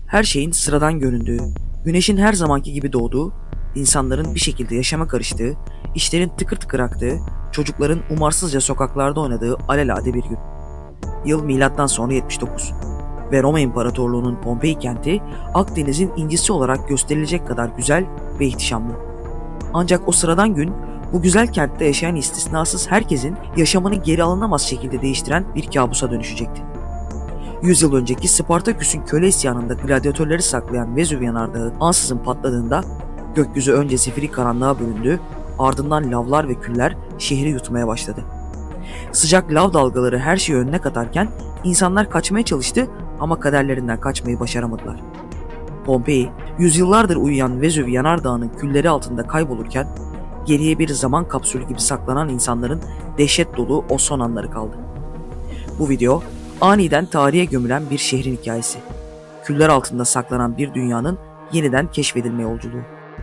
Her şeyin sıradan göründüğü, güneşin her zamanki gibi doğduğu, insanların bir şekilde yaşama karıştığı, işlerin tıkır tıkır aktığı, çocukların umarsızca sokaklarda oynadığı alelade bir gün. Yıl milattan sonra 79 ve Roma İmparatorluğu'nun Pompei kenti Akdeniz'in incisi olarak gösterilecek kadar güzel ve ihtişamlı. Ancak o sıradan gün bu güzel kentte yaşayan istisnasız herkesin yaşamını geri alınamaz şekilde değiştiren bir kabusa dönüşecekti. 100 yıl önceki Spartaküs'ün köle isyanında gladyatörleri saklayan Vezüv yanardağı ansızın patladığında gökyüzü önce zifiri karanlığa büründü, ardından lavlar ve küller şehri yutmaya başladı. Sıcak lav dalgaları her şeyi önüne katarken insanlar kaçmaya çalıştı ama kaderlerinden kaçmayı başaramadılar. Pompei, yüzyıllardır uyuyan Vezüv yanardağının külleri altında kaybolurken geriye bir zaman kapsülü gibi saklanan insanların dehşet dolu o son anları kaldı. Bu video aniden tarihe gömülen bir şehrin hikayesi. Küller altında saklanan bir dünyanın yeniden keşfedilme yolculuğu.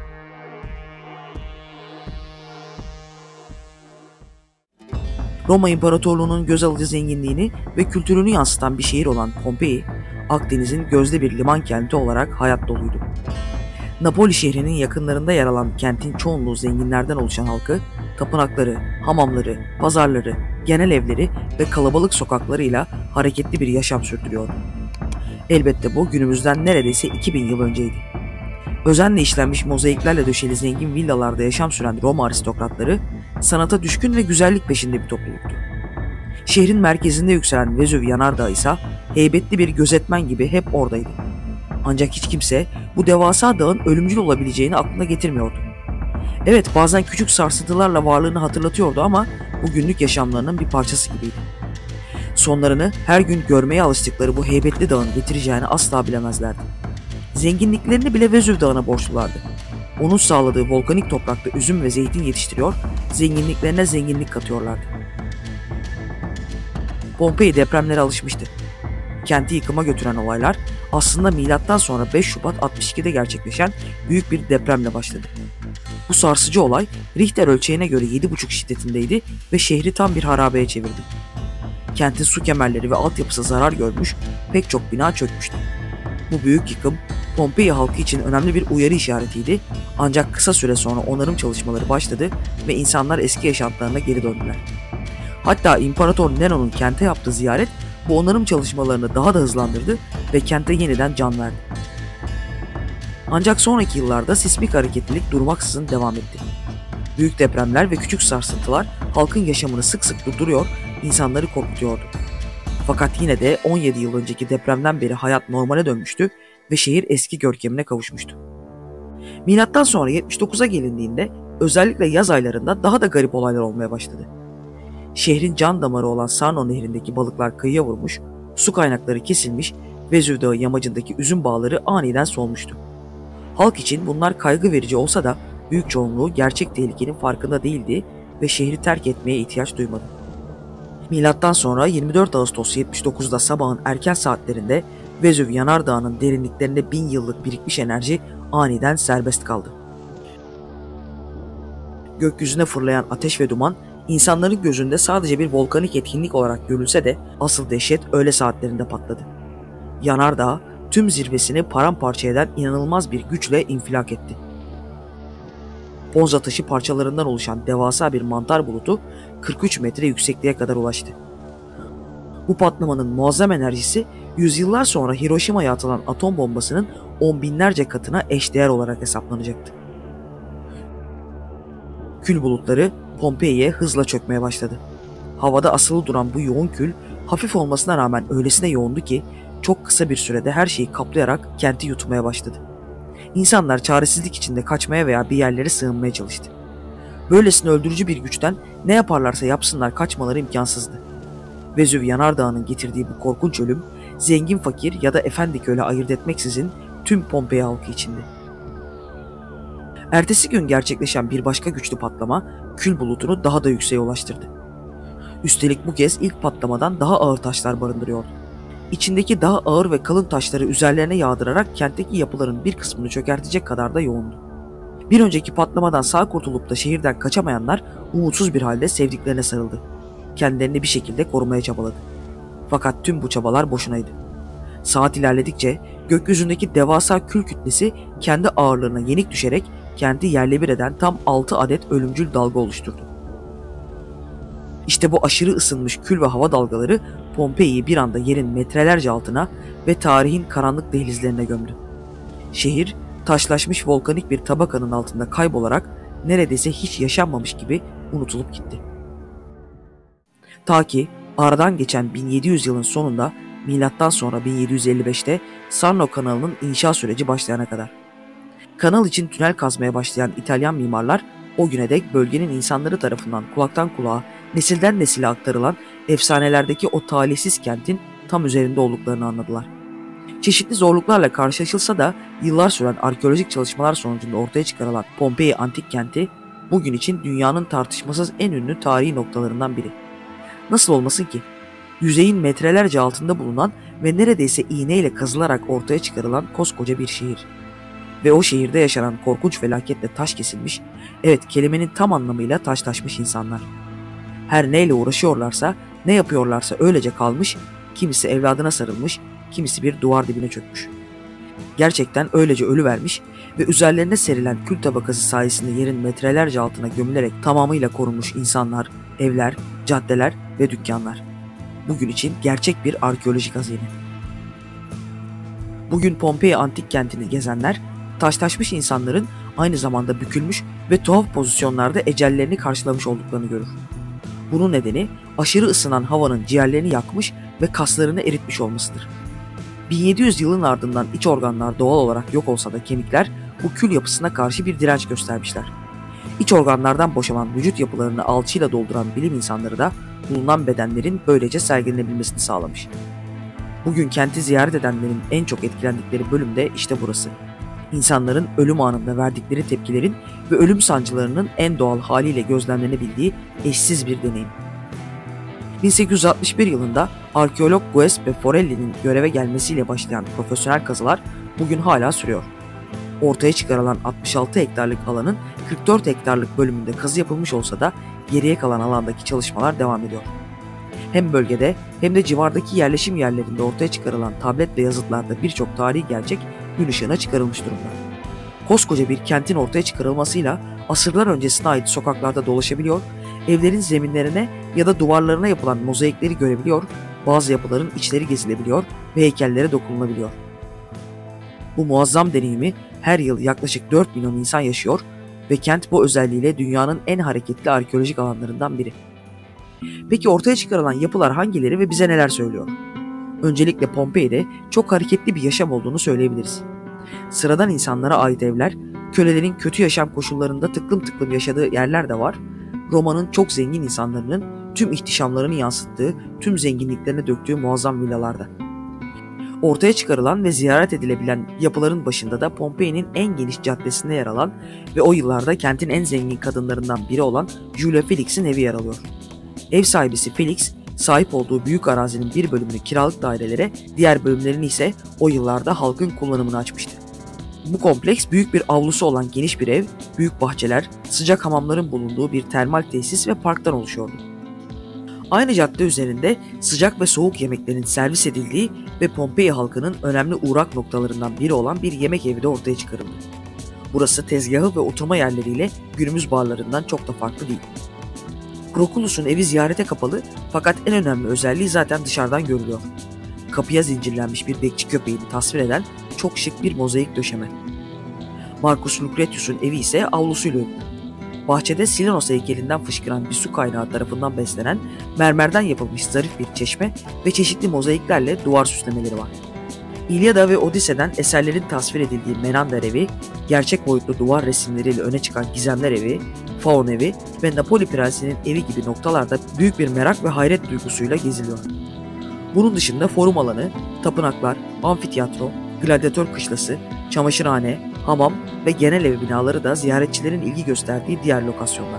Roma İmparatorluğu'nun göz alıcı zenginliğini ve kültürünü yansıtan bir şehir olan Pompei, Akdeniz'in gözde bir liman kenti olarak hayat doluydu. Napoli şehrinin yakınlarında yer alan kentin çoğunluğu zenginlerden oluşan halkı, tapınakları, hamamları, pazarları, genel evleri ve kalabalık sokaklarıyla hareketli bir yaşam sürdürüyordu. Elbette bu günümüzden neredeyse 2000 yıl önceydi. Özenle işlenmiş mozaiklerle döşeli zengin villalarda yaşam süren Roma aristokratları, sanata düşkün ve güzellik peşinde bir topluluktu. Şehrin merkezinde yükselen Vezüv yanardağı ise heybetli bir gözetmen gibi hep oradaydı. Ancak hiç kimse bu devasa dağın ölümcül olabileceğini aklına getirmiyordu. Evet, bazen küçük sarsıntılarla varlığını hatırlatıyordu ama bu günlük yaşamlarının bir parçası gibiydi. Sonlarını her gün görmeye alıştıkları bu heybetli dağın getireceğini asla bilemezlerdi. Zenginliklerini bile Vezüv Dağı'na borçlulardı. Onun sağladığı volkanik toprakta üzüm ve zeytin yetiştiriyor, zenginliklerine zenginlik katıyorlardı. Pompei depremlere alışmıştı. Kenti yıkıma götüren olaylar aslında milattan sonra 5 Şubat 62'de gerçekleşen büyük bir depremle başladı. Bu sarsıcı olay Richter ölçeğine göre 7,5 şiddetindeydi ve şehri tam bir harabeye çevirdi. Kentin su kemerleri ve altyapısı zarar görmüş, pek çok bina çökmüştü. Bu büyük yıkım Pompei halkı için önemli bir uyarı işaretiydi, ancak kısa süre sonra onarım çalışmaları başladı ve insanlar eski yaşantılarına geri döndüler. Hatta İmparator Nero'nun kente yaptığı ziyaret bu onarım çalışmalarını daha da hızlandırdı ve kente yeniden can verdi. Ancak sonraki yıllarda sismik hareketlilik durmaksızın devam etti. Büyük depremler ve küçük sarsıntılar halkın yaşamını sık sık durduruyor, insanları korkutuyordu. Fakat yine de 17 yıl önceki depremden beri hayat normale dönmüştü ve şehir eski görkemine kavuşmuştu. Milattan sonra 79'a gelindiğinde özellikle yaz aylarında daha da garip olaylar olmaya başladı. Şehrin can damarı olan Sarno nehrindeki balıklar kıyıya vurmuş, su kaynakları kesilmiş, Vezüv Dağı yamacındaki üzüm bağları aniden solmuştu. Halk için bunlar kaygı verici olsa da büyük çoğunluğu gerçek tehlikenin farkında değildi ve şehri terk etmeye ihtiyaç duymadı. Milattan sonra 24 Ağustos 79'da sabahın erken saatlerinde Vezüv yanardağının derinliklerinde 1000 yıllık birikmiş enerji aniden serbest kaldı. Gökyüzüne fırlayan ateş ve duman insanların gözünde sadece bir volkanik etkinlik olarak görülse de asıl dehşet öğle saatlerinde patladı. Yanardağ tüm zirvesini paramparça eden inanılmaz bir güçle infilak etti. Ponza taşı parçalarından oluşan devasa bir mantar bulutu 43 metre yüksekliğe kadar ulaştı. Bu patlamanın muazzam enerjisi yüzyıllar sonra Hiroşima'ya atılan atom bombasının 10 binlerce katına eşdeğer olarak hesaplanacaktı. Kül bulutları Pompei'ye hızla çökmeye başladı. Havada asılı duran bu yoğun kül hafif olmasına rağmen öylesine yoğundu ki çok kısa bir sürede her şeyi kaplayarak kenti yutmaya başladı. İnsanlar çaresizlik içinde kaçmaya veya bir yerlere sığınmaya çalıştı. Böylesine öldürücü bir güçten ne yaparlarsa yapsınlar kaçmaları imkansızdı. Vezüv yanardağının getirdiği bu korkunç ölüm, zengin fakir ya da efendi köle ayırt etmeksizin tüm Pompei halkı içindi. Ertesi gün gerçekleşen bir başka güçlü patlama, kül bulutunu daha da yükseğe ulaştırdı. Üstelik bu kez ilk patlamadan daha ağır taşlar barındırıyordu. İçindeki daha ağır ve kalın taşları üzerlerine yağdırarak kentteki yapıların bir kısmını çökertecek kadar da yoğundu. Bir önceki patlamadan sağ kurtulup da şehirden kaçamayanlar umutsuz bir halde sevdiklerine sarıldı. Kendilerini bir şekilde korumaya çabaladı. Fakat tüm bu çabalar boşunaydı. Saat ilerledikçe Gökyüzündeki devasa kül kütlesi kendi ağırlığına yenik düşerek kenti yerle bir eden tam 6 adet ölümcül dalga oluşturdu. İşte bu aşırı ısınmış kül ve hava dalgaları Pompei'yi bir anda yerin metrelerce altına ve tarihin karanlık dehlizlerine gömdü. Şehir, taşlaşmış volkanik bir tabakanın altında kaybolarak neredeyse hiç yaşanmamış gibi unutulup gitti. Ta ki aradan geçen 1700 yılın sonunda milattan sonra 1755'te Sarno kanalının inşa süreci başlayana kadar. Kanal için tünel kazmaya başlayan İtalyan mimarlar o güne dek bölgenin insanları tarafından kulaktan kulağa, nesilden nesile aktarılan efsanelerdeki o talihsiz kentin tam üzerinde olduklarını anladılar. Çeşitli zorluklarla karşılaşılsa da yıllar süren arkeolojik çalışmalar sonucunda ortaya çıkarılan Pompei antik kenti bugün için dünyanın tartışmasız en ünlü tarihi noktalarından biri. Nasıl olmasın ki? Yüzeyin metrelerce altında bulunan ve neredeyse iğneyle kazılarak ortaya çıkarılan koskoca bir şehir. Ve o şehirde yaşanan korkunç felaketle taş kesilmiş, evet kelimenin tam anlamıyla taşlaşmış insanlar. Her neyle uğraşıyorlarsa, ne yapıyorlarsa öylece kalmış, kimisi evladına sarılmış, kimisi bir duvar dibine çökmüş. Gerçekten öylece ölüvermiş ve üzerlerine serilen kül tabakası sayesinde yerin metrelerce altına gömülerek tamamıyla korunmuş insanlar, evler, caddeler ve dükkanlar. Bugün için gerçek bir arkeolojik hazine. Bugün Pompei antik kentini gezenler, taşlaşmış insanların aynı zamanda bükülmüş ve tuhaf pozisyonlarda ecellerini karşılamış olduklarını görür. Bunun nedeni aşırı ısınan havanın ciğerlerini yakmış ve kaslarını eritmiş olmasıdır. 1700 yılın ardından iç organlar doğal olarak yok olsa da kemikler bu kül yapısına karşı bir direnç göstermişler. İç organlardan boşalan vücut yapılarını alçıyla dolduran bilim insanları da bulunan bedenlerin böylece sergilenebilmesini sağlamış. Bugün kenti ziyaret edenlerin en çok etkilendikleri bölüm de işte burası. İnsanların ölüm anında verdikleri tepkilerin ve ölüm sancılarının en doğal haliyle gözlemlenebildiği eşsiz bir deneyim. 1861 yılında arkeolog Giuseppe Forelli'nin göreve gelmesiyle başlayan profesyonel kazılar bugün hala sürüyor. Ortaya çıkarılan 66 hektarlık alanın 44 hektarlık bölümünde kazı yapılmış olsa da geriye kalan alandaki çalışmalar devam ediyor. Hem bölgede hem de civardaki yerleşim yerlerinde ortaya çıkarılan tablet ve yazıtlarda birçok tarihi gerçek gün ışığına çıkarılmış durumda. Koskoca bir kentin ortaya çıkarılmasıyla asırlar öncesine ait sokaklarda dolaşabiliyor, evlerin zeminlerine ya da duvarlarına yapılan mozaikleri görebiliyor, bazı yapıların içleri gezilebiliyor ve heykellere dokunulabiliyor. Bu muazzam deneyimi her yıl yaklaşık 4 milyon insan yaşıyor ve kent bu özelliğiyle dünyanın en hareketli arkeolojik alanlarından biri. Peki ortaya çıkarılan yapılar hangileri ve bize neler söylüyor? Öncelikle Pompei'de çok hareketli bir yaşam olduğunu söyleyebiliriz. Sıradan insanlara ait evler, kölelerin kötü yaşam koşullarında tıklım tıklım yaşadığı yerler de var. Roma'nın çok zengin insanların tüm ihtişamlarını yansıttığı, tüm zenginliklerini döktüğü muazzam villalarda. Ortaya çıkarılan ve ziyaret edilebilen yapıların başında da Pompei'nin en geniş caddesinde yer alan ve o yıllarda kentin en zengin kadınlarından biri olan Julia Felix'in evi yer alıyor. Ev sahibisi Felix, sahip olduğu büyük arazinin bir bölümünü kiralık dairelere, diğer bölümlerini ise o yıllarda halkın kullanımına açmıştı. Bu kompleks büyük bir avlusu olan geniş bir ev, büyük bahçeler, sıcak hamamların bulunduğu bir termal tesis ve parktan oluşuyordu. Aynı cadde üzerinde sıcak ve soğuk yemeklerin servis edildiği ve Pompei halkının önemli uğrak noktalarından biri olan bir yemek evi de ortaya çıkarıldı. Burası tezgahı ve oturma yerleriyle günümüz barlarından çok da farklı değil. Proculus'un evi ziyarete kapalı fakat en önemli özelliği zaten dışarıdan görülüyor. Kapıya zincirlenmiş bir bekçi köpeğini tasvir eden çok şık bir mozaik döşeme. Marcus Lucretius'un evi ise avlusuyla ünlü. Bahçede Silenos heykelinden fışkıran bir su kaynağı tarafından beslenen mermerden yapılmış zarif bir çeşme ve çeşitli mozaiklerle duvar süslemeleri var. İlyada ve Odise'den eserlerin tasvir edildiği Menander evi, gerçek boyutlu duvar resimleriyle öne çıkan Gizemler evi, Faun evi ve Napoli Prensi'nin evi gibi noktalarda büyük bir merak ve hayret duygusuyla geziliyor. Bunun dışında forum alanı, tapınaklar, amfiteyatro, gladyatör kışlası, çamaşırhane, hamam ve genel ev binaları da ziyaretçilerin ilgi gösterdiği diğer lokasyonlar.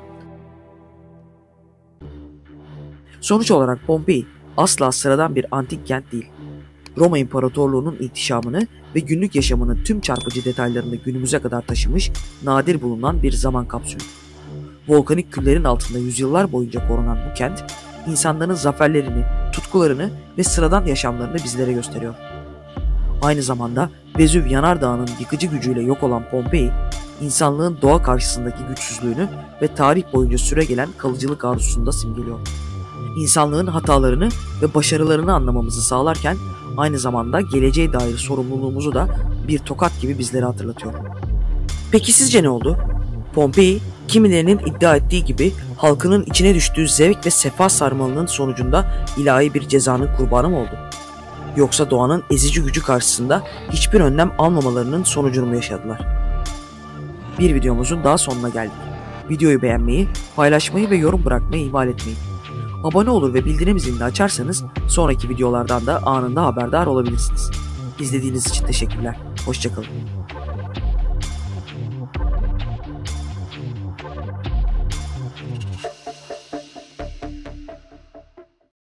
Sonuç olarak Pompei asla sıradan bir antik kent değil. Roma İmparatorluğu'nun ihtişamını ve günlük yaşamının tüm çarpıcı detaylarını günümüze kadar taşımış nadir bulunan bir zaman kapsülü. Volkanik küllerin altında yüzyıllar boyunca korunan bu kent, insanların zaferlerini, tutkularını ve sıradan yaşamlarını bizlere gösteriyor. Aynı zamanda Vezüv yanardağının yıkıcı gücüyle yok olan Pompei, insanlığın doğa karşısındaki güçsüzlüğünü ve tarih boyunca süregelen kalıcılık arzusunu da simgeliyor. İnsanlığın hatalarını ve başarılarını anlamamızı sağlarken aynı zamanda geleceğe dair sorumluluğumuzu da bir tokat gibi bizlere hatırlatıyor. Peki sizce ne oldu? Pompei, kimilerinin iddia ettiği gibi halkının içine düştüğü zevk ve sefa sarmalının sonucunda ilahi bir cezanın kurbanı mı oldu? Yoksa doğanın ezici gücü karşısında hiçbir önlem almamalarının sonucunu mu yaşadılar? Bir videomuzun daha sonuna geldik. Videoyu beğenmeyi, paylaşmayı ve yorum bırakmayı ihmal etmeyin. Abone olur ve bildirim zilini açarsanız sonraki videolardan da anında haberdar olabilirsiniz. İzlediğiniz için teşekkürler. Hoşça kalın.